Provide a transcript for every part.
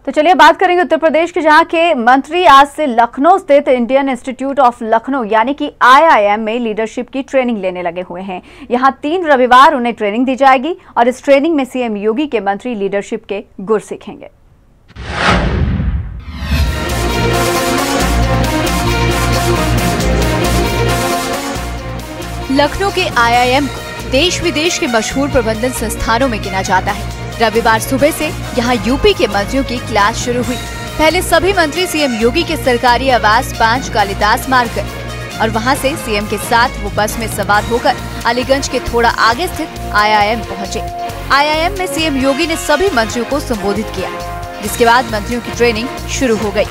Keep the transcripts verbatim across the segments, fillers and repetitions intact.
तो चलिए बात करेंगे उत्तर प्रदेश के, जहां के मंत्री आज से लखनऊ स्थित इंडियन इंस्टीट्यूट ऑफ लखनऊ यानी कि आई आई एम में लीडरशिप की ट्रेनिंग लेने लगे हुए हैं। यहां तीन रविवार उन्हें ट्रेनिंग दी जाएगी और इस ट्रेनिंग में सीएम योगी के मंत्री लीडरशिप के गुर सीखेंगे। लखनऊ के आई आई एम को देश विदेश के मशहूर प्रबंधन संस्थानों में गिना जाता है। रविवार सुबह से यहां यूपी के मंत्रियों की क्लास शुरू हुई। पहले सभी मंत्री सीएम योगी के सरकारी आवास पांच कालिदास मार्ग गए और वहां से सीएम के साथ वो बस में सवार होकर अलीगंज के थोड़ा आगे स्थित आई आई एम पहुंचे। आई आई एम में सीएम योगी ने सभी मंत्रियों को संबोधित किया, जिसके बाद मंत्रियों की ट्रेनिंग शुरू हो गयी।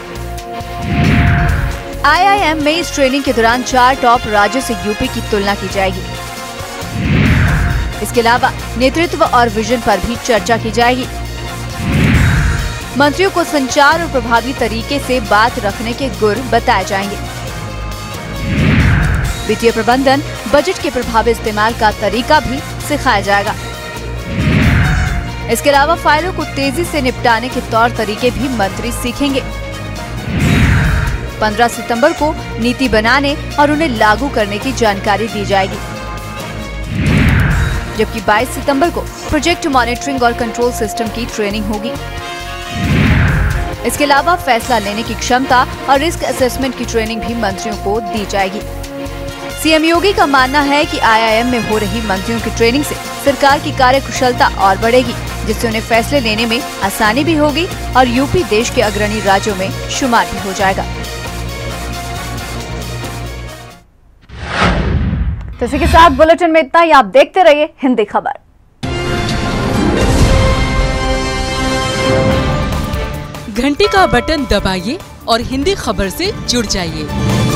आई आई एम में इस ट्रेनिंग के दौरान चार टॉप राज्यों से यूपी की तुलना की जाएगी। इसके अलावा नेतृत्व और विजन पर भी चर्चा की जाएगी। मंत्रियों को संचार और प्रभावी तरीके से बात रखने के गुर बताए जाएंगे। वित्तीय प्रबंधन, बजट के प्रभावी इस्तेमाल का तरीका भी सिखाया जाएगा। इसके अलावा फाइलों को तेजी से निपटाने के तौर तरीके भी मंत्री सीखेंगे। पंद्रह सितंबर को नीति बनाने और उन्हें लागू करने की जानकारी दी जाएगी, जबकि बाईस सितंबर को प्रोजेक्ट मॉनिटरिंग और कंट्रोल सिस्टम की ट्रेनिंग होगी। इसके अलावा फैसला लेने की क्षमता और रिस्क असेसमेंट की ट्रेनिंग भी मंत्रियों को दी जाएगी। सीएम योगी का मानना है कि आई आई एम में हो रही मंत्रियों की ट्रेनिंग से सरकार की कार्यकुशलता और बढ़ेगी, जिससे उन्हें फैसले लेने में आसानी भी होगी और यूपी देश के अग्रणी राज्यों में शुमार भी हो जाएगा। तो इसी के साथ बुलेटिन में इतना ही। आप देखते रहिए हिंदी खबर। घंटी का बटन दबाइए और हिंदी खबर से जुड़ जाइए।